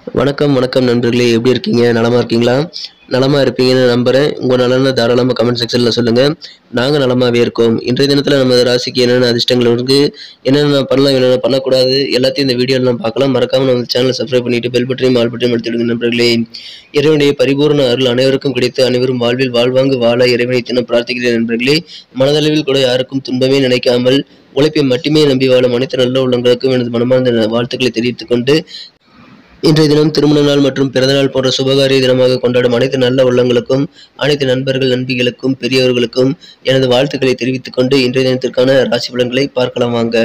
வணக்கம் வணக்கம் நண்பர்களே, எப்படி இருக்கீங்க? நலமா இருக்கீங்களா? நலமா இருப்பீங்கன்னு நம்புறேன். உங்க நலனை தாராளமாக கமெண்ட் செக்ஷன்ல சொல்லுங்க. நாங்க நலமாவே இருக்கோம். இன்றைய தினத்துல நம்ம ராசிக்கு என்னென்ன அதிர்ஷ்டங்கள் இருக்கு, என்னென்ன பண்ணலாம், என்னென்ன பண்ணக்கூடாது, எல்லாத்தையும் இந்த வீடியோல நம்ம பார்க்கலாம். மறக்காம நம்ம சேனலை சப்ஸ்கிரைப் பண்ணிட்டு பெல் பட்டனையும் ஆல் பட்டனையும் அழுத்திடுங்க நண்பர்களே. இறைவனுடைய பரிபூர்ண அருள் அனைவருக்கும் கிடைத்து அனைவரும் வாழ்வில் வாழ்வாங்கு வாழ இறைவனை தினம் பிரார்த்திக்கிறேன் நண்பர்களே. மனதளவில் கூட யாருக்கும் துன்பமே நினைக்காமல் உழைப்பை மட்டுமே நம்பி வாழும் அனைத்து நல்ல உள்ளங்களுக்கும் எனது மனமார்ந்த வாழ்த்துக்களை தெரிவித்துக் கொண்டு, இன்றைய தினம் திருமண நாள் மற்றும் பிறந்தநாள் போன்ற சுபகாரிய தினமாக கொண்டாடும் அனைத்து நல்ல உள்ளங்களுக்கும், அனைத்து நண்பர்கள் நண்பிகளுக்கும், பெரியவர்களுக்கும் எனது வாழ்த்துக்களை தெரிவித்துக் கொண்டு இன்றைய தினத்திற்கான ராசி பலன்களை பார்க்கலாம் வாங்க.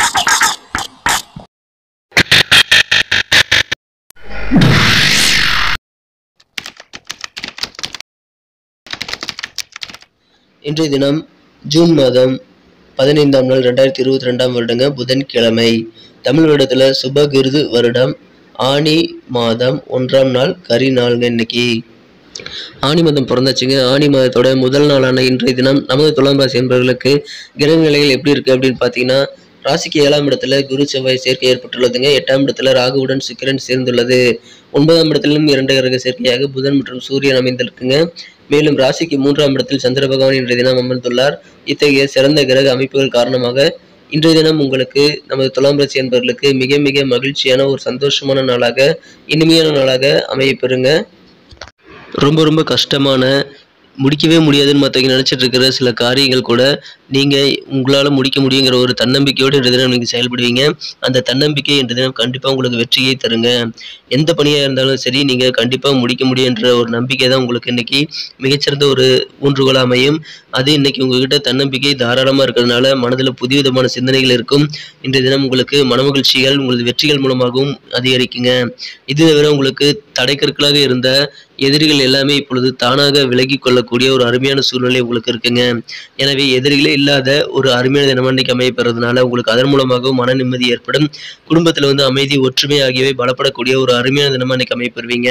இன்றைய தினம் ஜூன் மாதம் 15ஆம் நாள் 2022ஆம் வருடங்க புதன்கிழமை. தமிழ் வருடத்துல சுபகிருது வருடம் ஆனி மாதம் 1ஆம் நாள் கரி நாளுங்க. இன்னைக்கு ஆனி மாதம் பிறந்தாச்சுங்க. ஆனி மாதத்தோட முதல் நாளான இன்றைய தினம் நமது துலாம் ராசி என்பவர்களுக்கு கிரக நிலைகள் எப்படி இருக்கு அப்படின்னு பார்த்தீங்கன்னா, ராசிக்கு 7ஆம் இடத்துல குரு செவ்வாய் சேர்க்கை ஏற்பட்டுள்ளதுங்க. 8ஆம் இடத்துல ராகுவுடன் சுக்கிரன் சேர்ந்துள்ளது. 9ஆம் இடத்திலும் 2 கிரக சேர்க்கையாக புதன் மற்றும் சூரியன் அமைந்திருக்குங்க. மேலும் ராசிக்கு 3ஆம் இடத்தில் சந்திர பகவான் இன்றைய தினம் அமர்ந்துள்ளார். இத்தகைய சிறந்த கிரக அமைப்புகள் காரணமாக இன்றைய தினம் உங்களுக்கு நமது துலாம் ராசி என்பவர்களுக்கு மிக மிக மகிழ்ச்சியான ஒரு சந்தோஷமான நாளாக, இனிமையான நாளாக அமையப்பெறுங்க. ரொம்ப ரொம்ப கஷ்டமான, முடிக்கவே முடியாதுன்னு மற்றவங்க நினச்சிட்டு இருக்கிற சில காரியங்கள் கூட நீங்கள் உங்களால் முடிக்க முடியுங்கிற ஒரு தன்னம்பிக்கையோடு இன்றைய தினம் நீங்கள் செயல்படுவீங்க. அந்த தன்னம்பிக்கை இன்றைய தினம் கண்டிப்பாக உங்களுக்கு வெற்றியை தருங்க. எந்த பணியாக இருந்தாலும் சரி, நீங்கள் கண்டிப்பாக முடிக்க முடியுன்ற ஒரு நம்பிக்கை தான் உங்களுக்கு இன்னைக்கு மிகச்சிறந்த ஒரு ஊன்றுகோல் அமையும். அது இன்னைக்கு உங்ககிட்ட தன்னம்பிக்கை தாராளமாக இருக்கிறதுனால மனதில் புதிய விதமான சிந்தனைகள் இருக்கும். இன்றைய தினம் உங்களுக்கு மனமகிழ்ச்சிகள் உங்களது வெற்றிகள் மூலமாகவும் அதிகரிக்குங்க. இது தவிர உங்களுக்கு தடைக்கற்களாக இருந்த எதிரிகள் எல்லாமே இப்பொழுது தானாக விலகி கொள்ளக்கூடிய ஒரு அருமையான சூழ்நிலை உங்களுக்கு இருக்குங்க. எனவே எதிரிகளே இல்லாத ஒரு அருமையான தினம் இன்னைக்கு அமையப்படுறதுனால உங்களுக்கு அதன் மூலமாகவும் மன நிம்மதி ஏற்படும். குடும்பத்தில் அமைதி, ஒற்றுமை ஆகியவை பலப்படக்கூடிய ஒரு அருமையான தினமா இன்னைக்கு அமையப்பெறுவீங்க.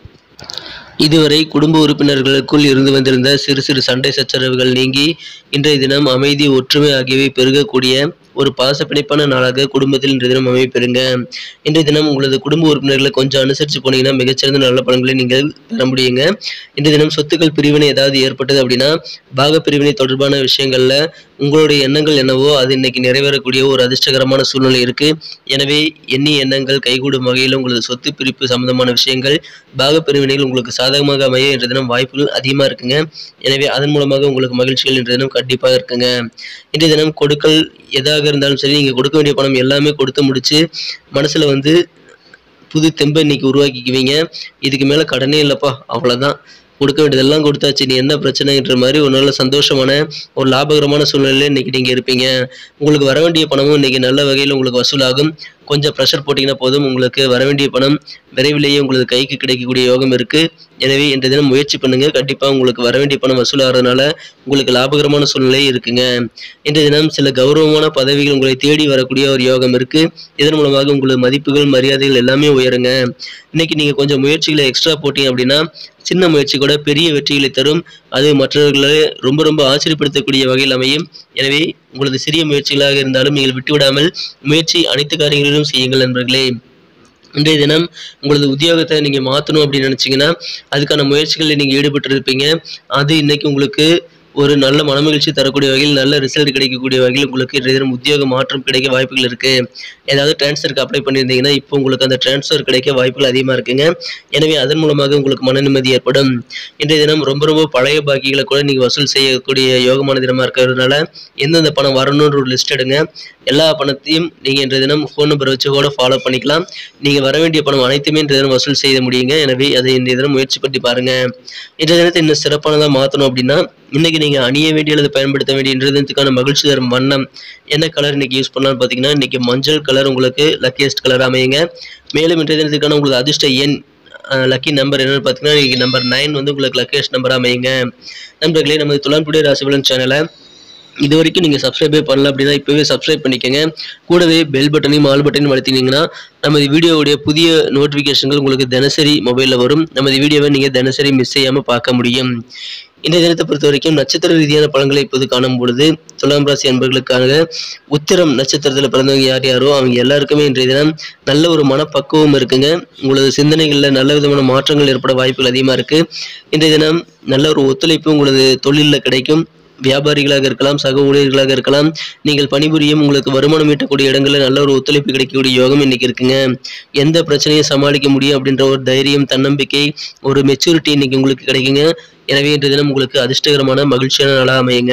இதுவரை குடும்ப உறுப்பினர்களுக்குள் இருந்து வந்திருந்த சிறு சிறு சண்டை சச்சரவுகள் நீங்கி இன்றைய தினம் அமைதி, ஒற்றுமை ஆகியவை பெருகக்கூடிய ஒரு பாச பிணைப்பான நாளாக குடும்பத்தில் இன்றைய தினம் அமைப்பெறுங்க. இன்றைய தினம் உங்களது குடும்ப உறுப்பினர்களை கொஞ்சம் அனுசரித்து போனீங்கன்னா மிகச்சிறந்த நல்ல பலன்களை நீங்கள் பெற முடியுங்க. இன்றைய தினம் சொத்துக்கள் பிரிவினை ஏதாவது ஏற்பட்டது அப்படின்னா, பாக பிரிவினை தொடர்பான விஷயங்கள்ல உங்களுடைய எண்ணங்கள் என்னவோ அது இன்னைக்கு நிறைவேறக்கூடிய ஒரு அதிர்ஷ்டகரமான சூழ்நிலை இருக்கு. எனவே எண்ணிய எண்ணங்கள் கைகூடும் வகையில் உங்களது சொத்து பிரிப்பு சம்பந்தமான விஷயங்கள், பாக பிரிவினைகள் உங்களுக்கு சாதகமாக அமைய இன்றைய தினம் வாய்ப்புகள் அதிகமாக இருக்குங்க. எனவே அதன் மூலமாக உங்களுக்கு மகிழ்ச்சிகள் இன்றைய தினம் கண்டிப்பாக இருக்குங்க. இன்றைய தினம் கொடுக்கல் எதாக இருந்தாலும் சரி, நீங்கள் கொடுக்க வேண்டிய பணம் எல்லாமே கொடுத்து முடிச்சு மனசுல புது தெம்பை இன்னைக்கு உருவாக்கிக்குவீங்க. இதுக்கு மேல கடனே இல்லப்பா, அவ்வளவுதான், கொடுக்க வேண்டியதெல்லாம் கொடுத்தாச்சு, நீ என்ன பிரச்சனைன்ற மாதிரி ஒரு நல்ல சந்தோஷமான ஒரு லாபகரமான சூழ்நிலையில இன்னைக்கு நீங்க இருப்பீங்க. உங்களுக்கு வர வேண்டிய பணமும் இன்னைக்கு நல்ல வகையில் உங்களுக்கு வசூலாகும். கொஞ்சம் ப்ரெஷர் போட்டிங்கன்னா போதும், உங்களுக்கு வர வேண்டிய பணம் விரைவிலேயே உங்களது கைக்கு கிடைக்கக்கூடிய யோகம் இருக்கு. எனவே இன்றைய தினம் முயற்சி பண்ணுங்க. கண்டிப்பாக உங்களுக்கு வர வேண்டிய பணம் வசூலாகிறதுனால உங்களுக்கு லாபகரமான சூழ்நிலை இருக்குங்க. இன்றைய தினம் சில கௌரவமான பதவிகள் உங்களை தேடி வரக்கூடிய ஒரு யோகம் இருக்கு. இதன் மூலமாக உங்களது மதிப்புகள், மரியாதைகள் எல்லாமே உயருங்க. இன்னைக்கு நீங்க கொஞ்சம் முயற்சிகளை எக்ஸ்ட்ரா போட்டீங்க அப்படின்னா சின்ன முயற்சி கூட பெரிய வெற்றிகளை தரும். அது மற்றவர்களை ரொம்ப ரொம்ப ஆச்சரியப்படுத்தக்கூடிய வகையில் அமையும். எனவே உங்களது சிறிய முயற்சிகளாக இருந்தாலும் நீங்கள் விட்டுவிடாமல் முயற்சி அனைத்து காரியங்களிலும் செய்யுங்கள் நண்பர்களே. இன்றைய தினம் உங்களது உத்தியோகத்தை நீங்க மாற்றணும் அப்படின்னு நினைச்சீங்கன்னா அதுக்கான முயற்சிகளில் நீங்க ஈடுபட்டு இருப்பீங்க. அது இன்னைக்கு உங்களுக்கு ஒரு நல்ல மனமகிழ்ச்சி தரக்கூடிய வகையில், நல்ல ரிசல்ட் கிடைக்கக்கூடிய வகையில் உங்களுக்கு இன்றைய தினம் உத்தியோக மாற்றம் கிடைக்க வாய்ப்புகள் இருக்கு. ஏதாவது டிரான்ஸ்ஃபருக்கு அப்ளை பண்ணியிருந்தீங்கன்னா இப்போ உங்களுக்கு அந்த டிரான்ஸ்ஃபர் கிடைக்க வாய்ப்புகள் அதிகமாக இருக்குங்க. எனவே அதன் மூலமாக உங்களுக்கு மன நிம்மதி ஏற்படும். இன்றைய தினம் ரொம்ப ரொம்ப பழைய பாக்கிகளை கூட நீங்கள் வசூல் செய்யக்கூடிய யோகமான தினமாக இருக்கிறதுனால எந்தெந்த பணம் வரணுன்ற ஒரு லிஸ்ட் எடுங்க. எல்லா பணத்தையும் நீங்கள் இன்றைய தினம் ஃபோன் நம்பர் வச்சு கூட ஃபாலோ பண்ணிக்கலாம். நீங்கள் வர வேண்டிய பணம் அனைத்துமே இன்றைய தினம் வசூல் செய்ய முடியுங்க. எனவே அதை இன்றைய தினம் முயற்சி பண்ணி பாருங்க. இன்றைய தினத்தை இன்னும் சிறப்பானதாக மாற்றணும் அப்படின்னா இன்னைக்கு நீங்கள் அணிய வேண்டிய அல்லது பயன்படுத்த வேண்டிய இன்றைய தினத்துக்கான மகிழ்ச்சி தரும் வண்ணம் என்ன கலர் இன்னைக்கு யூஸ் பண்ணலாம்னு பார்த்தீங்கன்னா, இன்னைக்கு மஞ்சள் கலர் உங்களுக்கு லக்கியஸ்ட் கலர் அமையுங்க. மேலும் இன்றைய தினத்துக்கான உங்களுக்கு அதிர்ஷ்ட எண், லக்கி நம்பர் என்னன்னு பார்த்தீங்கன்னா இன்னைக்கு நம்பர் 9 உங்களுக்கு லக்கியஸ்ட் நம்பர் அமையுங்க. நண்பர்களே, நமது துலாம் டுடே ராசி பலன் சேனலை இது வரைக்கும் நீங்கள் சப்ஸ்கிரைபே பண்ணல அப்படின்னா இப்போவே சப்ஸ்கிரைப் பண்ணிக்கோங்க. கூடவே பெல் பட்டனையும் ஆல் பட்டனையும் அழுத்தினீங்கன்னா நமது வீடியோவுடைய புதிய நோட்டிஃபிகேஷன்கள் உங்களுக்கு தினசரி மொபைலில் வரும். நமது வீடியோவை நீங்கள் தினசரி மிஸ் செய்யாமல் பார்க்க முடியும். இன்றைய தினத்தை பொறுத்த வரைக்கும் நட்சத்திர ரீதியான பலன்களை இப்போது காணும் பொழுது துலாம் ராசி அன்பர்களுக்காக உத்திரம் நட்சத்திரத்தில் பிறந்தவங்க யார் யாரோ அவங்க எல்லாருக்குமே இன்றைய தினம் நல்ல ஒரு மனப்பக்குவம் இருக்குங்க. உங்களது சிந்தனைகளில் நல்ல விதமான மாற்றங்கள் ஏற்பட வாய்ப்புகள் அதிகமாக இருக்கு. இன்றைய தினம் நல்ல ஒரு ஒத்துழைப்பு உங்களது தொழிலில் கிடைக்கும். வியாபாரிகளாக இருக்கலாம், சக ஊழியர்களாக இருக்கலாம், நீங்கள் பணிபுரியும் உங்களுக்கு வருமானம் ஈட்டக்கூடிய இடங்களில் நல்ல ஒரு ஒத்துழைப்பு கிடைக்கக்கூடிய யோகம் இன்னைக்கு இருக்குங்க. எந்த பிரச்சனையும் சமாளிக்க முடியும் அப்படின்ற ஒரு தைரியம், தன்னம்பிக்கை, ஒரு மெச்சூரிட்டி இன்னைக்கு உங்களுக்கு கிடைக்குங்க. எனவே இன்றைய தினம் உங்களுக்கு அதிர்ஷ்டகரமான மகிழ்ச்சியான நாளாக அமையுங்க.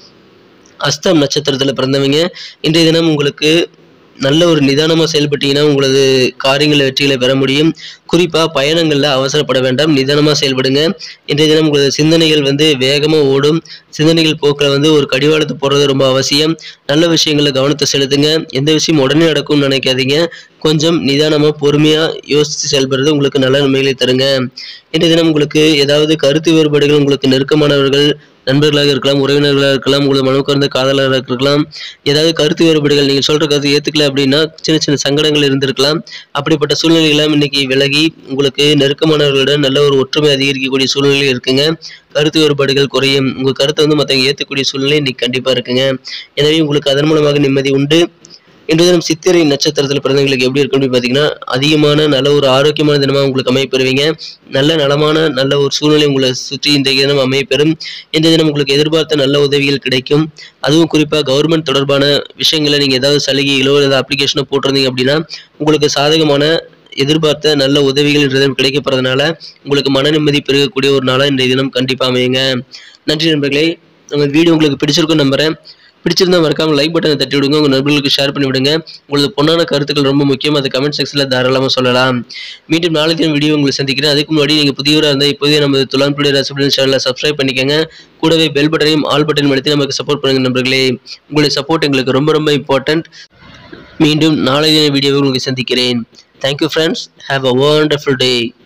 அஸ்தம் நட்சத்திரத்தில் பிறந்தவங்க இன்றைய தினம் உங்களுக்கு நல்ல ஒரு நிதானமாக செயல்பட்டீங்கன்னா உங்களது காரியங்களில் வெற்றிகளை பெற முடியும். குறிப்பாக பயணங்களில் அவசரப்பட வேண்டாம், நிதானமாக செயல்படுங்க. இன்றைய தினம் உங்களது சிந்தனைகள் வேகமாக ஓடும். சிந்தனைகள் போக்கில் ஒரு கடிவாளத்தை போடுறது ரொம்ப அவசியம். நல்ல விஷயங்களில் கவனத்தை செலுத்துங்க. எந்த விஷயம் உடனே நடக்கும்னு நினைக்காதீங்க. கொஞ்சம் நிதானமாக பொறுமையாக யோசித்து செயல்படுறது உங்களுக்கு நல்ல நன்மைகளை தருங்க. இன்றைய தினம் உங்களுக்கு ஏதாவது கருத்து வேறுபாடுகள் உங்களுக்கு நெருக்கமானவர்கள் நண்பர்களாக இருக்கலாம், உறவினர்களாக இருக்கலாம், உங்களது மனக்கர்ந்த காதலராக இருக்கலாம், ஏதாவது கருத்து வேறுபாடுகள் நீங்கள் சொல்கிற கருத்து ஏற்றுக்கல அப்படின்னா சின்ன சின்ன சங்கடங்கள் இருந்திருக்கலாம். அப்படிப்பட்ட சூழ்நிலைகளாம் இன்னைக்கு விலகி உங்களுக்கு நெருக்கமானவர்களுடன் நல்ல ஒரு ஒற்றுமை அதிகரிக்கக்கூடிய சூழ்நிலை இருக்குங்க. கருத்து வேறுபாடுகள் குறையும். உங்கள் கருத்தை மற்றவங்க ஏற்றக்கூடிய சூழ்நிலை இன்னைக்கு கண்டிப்பாக இருக்குங்க. எனவே உங்களுக்கு அதன் மூலமாக நிம்மதி உண்டு. இன்றைய தினம் சித்திரை நட்சத்திரத்தில் பிறந்தவங்களுக்கு எப்படி இருக்கும் அப்படின்னு பார்த்தீங்கன்னா அதிகமான நல்ல ஒரு ஆரோக்கியமான தினமாக உங்களுக்கு அமைப்பெறுவீங்க. நல்ல நலமான நல்ல ஒரு சூழ்நிலை உங்களை சுற்றி இந்த தினம் அமைப்பெறும். இந்த தினம் உங்களுக்கு எதிர்பார்த்த நல்ல உதவிகள் கிடைக்கும். அதுவும் குறிப்பாக கவர்மெண்ட் தொடர்பான விஷயங்களை நீங்கள் ஏதாவது சலுகைகளோ ஏதாவது அப்ளிகேஷனோ போட்டிருந்தீங்க அப்படின்னா உங்களுக்கு சாதகமான எதிர்பார்த்த நல்ல உதவிகள் இன்றைய தினம் கிடைக்கப்படுறதுனால உங்களுக்கு மன நிம்மதி பெருகக்கூடிய ஒரு நாளாக இன்றைய தினம் கண்டிப்பாக அமையுங்க. நன்றி நண்பர்களே. உங்கள் வீடியோ உங்களுக்கு பிடிச்சிருக்குன்னு நம்புகிறேன். பிடிச்சிருந்தா மறக்காம லைக் பட்டனை தட்டி விடுங்க. உங்கள் நண்பர்களுக்கு ஷேர் பண்ணி விடுங்க. உங்களது பொண்ணான கருத்துக்கள் ரொம்ப முக்கியம். அதை கமெண்ட் செக்ஷனில் தாராளமாக சொல்லலாம். மீண்டும் நாளை தினம் வீடியோ உங்களை சந்திக்கிறேன். அதுக்கு முன்னாடி நீங்கள் புதியவராக இருந்தால் இப்போதே நம்ம துலாம் டுடே ராசி சேனலை சப்ஸ்கிரைப் பண்ணிக்கோங்க. கூடவே பெல் பட்டனையும் ஆல் பட்டன் அழுத்தி நமக்கு சப்போர்ட் பண்ணுங்க நண்பர்களே. உங்களுடைய சப்போர்ட் எங்களுக்கு ரொம்ப ரொம்ப இம்பார்ட்டன்ட். மீண்டும் நாளை தின வீடியோவை உங்களுக்கு சந்திக்கிறேன். Thank you friends. Have a wonderful day.